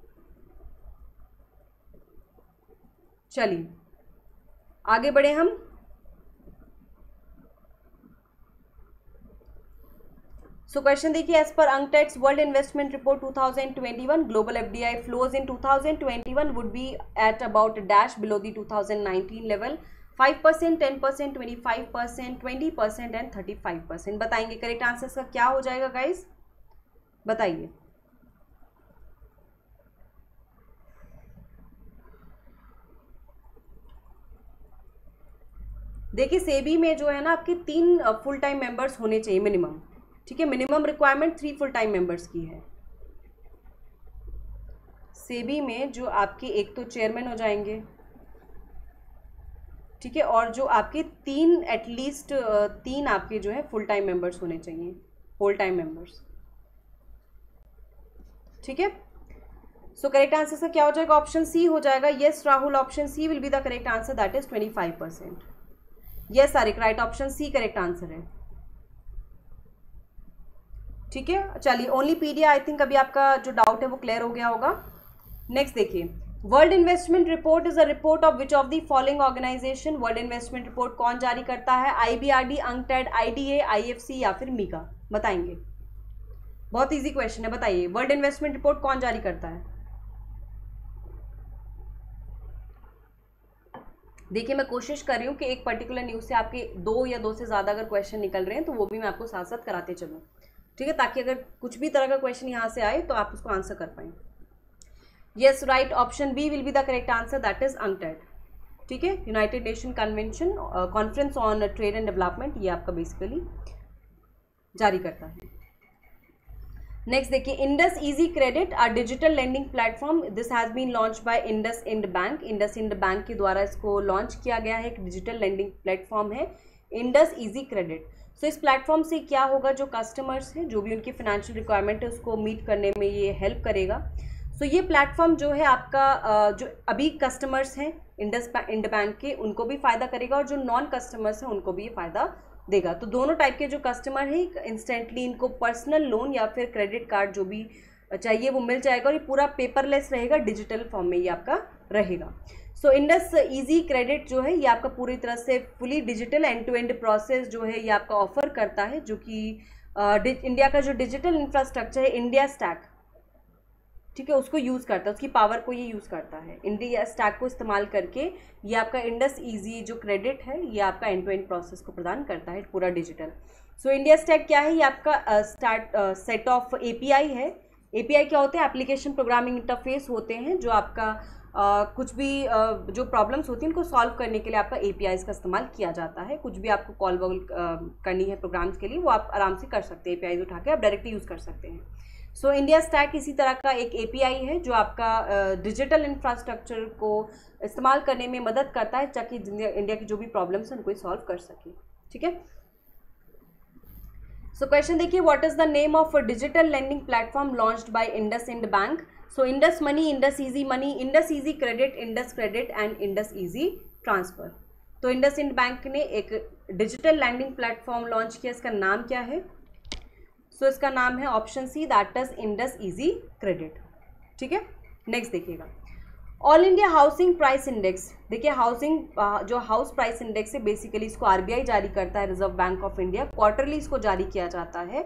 A: चलिए आगे बढ़े हम। सो क्वेश्चन देखिए, as per UNCTAD's world investment report 2021 global FDI flows in 2021 would be at about dash below the 2019 level, 5%, 10%, 25%, 20% and 35%। बताएंगे करेक्ट आंसर का क्या हो जाएगा गाइस, बताइए। देखिए सेबी में जो है ना आपके 3 फुल टाइम मेंबर्स होने चाहिए मिनिमम। ठीक है, minimum requirement 3 full time members की है सेबी में। जो आपके एक तो चेयरमैन हो जाएंगे, ठीक है, और जो आपके 3 एटलीस्ट 3 आपके जो है फुल टाइम मेंबर्स होने चाहिए, होल टाइम मेंबर्स। ठीक है, सो करेक्ट आंसर से क्या हो जाएगा? ऑप्शन सी हो जाएगा। Yes Rahul, option C will be the correct answer, that is 25%। Yes Tariq, right, option C correct answer है। ठीक है, चलिए ओनली पीडिया, आई थिंक अभी आपका जो डाउट है वो क्लियर हो गया होगा। नेक्स्ट देखिए, world investment report is a report of which of the following organisation. World investment report कौन जारी करता है? आईबीआरडी, अंकटैड, आईडीए, आईएफसी या फिर मीका? बताएंगे। बहुत इजी क्वेश्चन है, बताइए वर्ल्ड इन्वेस्टमेंट रिपोर्ट कौन जारी करता है? देखिए मैं कोशिश कर रही हूँ कि एक पर्टिकुलर न्यूज़ से आपके 2 या 2 से ज़्यादा अगर क्वेश्चन निकल रहे हैं तो वो भी मैं आपको साथ साथ कराते चलूँ। ठीक है, ताकि अगर कुछ भी तरह का क्वेश्चन यहाँ से आए तो आप उसको आंसर कर पाएँ। Yes right, option B will be the correct answer, that is UNCTAD. ठीक है, United Nation Convention Conference on trade and Development, ये आपका बेसिकली जारी करता है। नेक्स्ट देखिए, Indus Easy Credit a digital lending platform, this has been launch by IndusInd Bank. IndusInd Bank के द्वारा इसको लॉन्च किया गया है। एक डिजिटल लेंडिंग प्लेटफॉर्म है इंडस इजी क्रेडिट। सो इस प्लेटफॉर्म से क्या होगा, जो कस्टमर्स हैं जो भी उनकी फाइनेंशियल रिक्वायरमेंट है उसको मीट करने में ये हेल्प करेगा। सो ये प्लेटफॉर्म जो है आपका जो अभी कस्टमर्स हैं इंड बैंक के उनको भी फ़ायदा करेगा, और जो नॉन कस्टमर्स हैं उनको भी ये फ़ायदा देगा। तो दोनों टाइप के जो कस्टमर हैं इंस्टेंटली इनको पर्सनल लोन या फिर क्रेडिट कार्ड जो भी चाहिए वो मिल जाएगा, और ये पूरा पेपरलेस रहेगा, डिजिटल फॉर्म में ये आपका रहेगा। सो इंडस इजी क्रेडिट जो है ये आपका पूरी तरह से fully digital end to end process जो है ये आपका ऑफर करता है, जो कि इंडिया का जो डिजिटल इंफ्रास्ट्रक्चर है इंडिया स्टैक, ठीक है, उसको यूज़ करता है, उसकी पावर को ये यूज़ करता है। इंडिया स्टैक को इस्तेमाल करके ये आपका इंडस इजी जो क्रेडिट है ये आपका एंड टू एंड प्रोसेस को प्रदान करता है, पूरा डिजिटल। सो इंडिया स्टैक क्या है? ये आपका सेट ऑफ एपीआई है। एपीआई क्या होते हैं? एप्लीकेशन प्रोग्रामिंग इंटरफेस होते हैं, जो आपका कुछ भी जो प्रॉब्लम्स होती हैं उनको सॉल्व करने के लिए आपका एपीआईज़ का इस्तेमाल किया जाता है। कुछ भी आपको कॉल वॉल करनी है प्रोग्राम्स के लिए वो आप आराम से कर सकते हैं, एपीआईज़ उठा के आप डायरेक्टली यूज़ कर सकते हैं। सो इंडिया स्टैक इसी तरह का एक एपीआई है जो आपका डिजिटल इंफ्रास्ट्रक्चर को इस्तेमाल करने में मदद करता है, ताकि इंडिया की जो भी प्रॉब्लम्स हैं उनको सॉल्व कर सके। ठीक है, सो क्वेश्चन देखिए, what is the name of digital lending platform launched by IndusInd Bank? So Indus Money, Indus Easy Money, Indus Easy Credit, Indus Credit and Indus Easy Transfer. तो IndusInd Bank ने एक digital landing platform launch किया, इसका नाम क्या है? सो इसका नाम है option C, that is Indus Easy Credit. ठीक है, नेक्स्ट देखिएगा, all India housing price index. देखिए हाउसिंग जो हाउस प्राइस इंडेक्स है बेसिकली इसको आरबीआई जारी करता है, Reserve Bank of India, quarterly इसको जारी किया जाता है।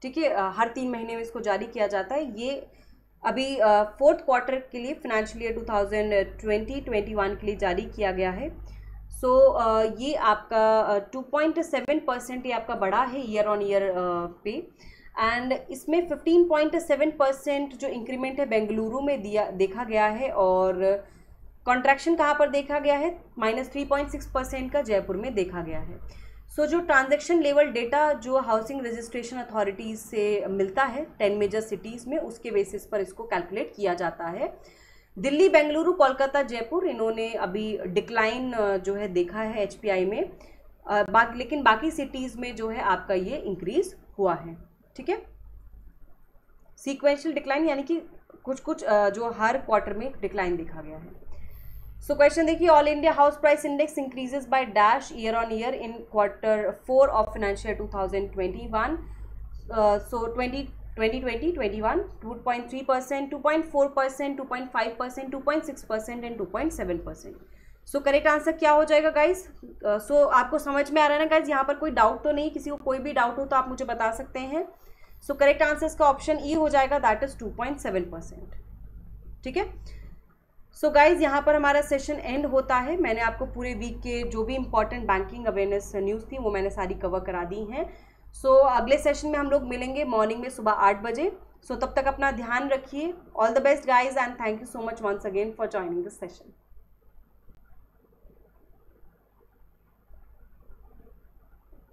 A: ठीक है, हर 3 महीने में इसको जारी किया जाता है। ये अभी 4th क्वार्टर के लिए फिनेंशियल ईयर 2020-21 के लिए जारी किया गया है। सो ये आपका 2.7% ये आपका बढ़ा है ईयर ऑन ईयर पे, एंड इसमें 15.7% जो इंक्रीमेंट है बेंगलुरु में देखा गया है, और कॉन्ट्रैक्शन कहाँ पर देखा गया है, -3.6% का जयपुर में देखा गया है। सो जो ट्रांजैक्शन लेवल डेटा जो हाउसिंग रजिस्ट्रेशन अथॉरिटीज़ से मिलता है 10 मेजर सिटीज़ में, उसके बेसिस पर इसको कैलकुलेट किया जाता है। दिल्ली, बेंगलुरु, कोलकाता, जयपुर, इन्होंने अभी डिक्लाइन जो है देखा है HPI में, लेकिन बाकी सिटीज़ में जो है आपका ये इंक्रीज हुआ है। ठीक है, सीक्वेंशियल डिक्लाइन यानी कि कुछ कुछ जो हर क्वार्टर में डिक्लाइन देखा गया है। सो क्वेश्चन देखिए, all India house price index increases by dash year on year in Q4 of financial 2021। So 2020-21 2.3%, 2.4%, 2.5%, 2.6% and 2.7%। So correct answer क्या हो जाएगा गाइज? सो आपको समझ में आ रहा है ना गाइज? यहाँ पर कोई डाउट तो नहीं, किसी को कोई भी डाउट हो तो आप मुझे बता सकते हैं। सो करेक्ट आंसर इसका ऑप्शन ई हो जाएगा, दैट इज 2.7%। ठीक है, सो गाइज यहाँ पर हमारा सेशन एंड होता है। मैंने आपको पूरे वीक के जो भी इंपॉर्टेंट बैंकिंग अवेयरनेस न्यूज़ थी वो मैंने सारी कवर करा दी हैं। सो अगले सेशन में हम लोग मिलेंगे मॉर्निंग में सुबह 8 बजे। सो तब तक अपना ध्यान रखिए। All the best guys and thank you so much once again for joining this session.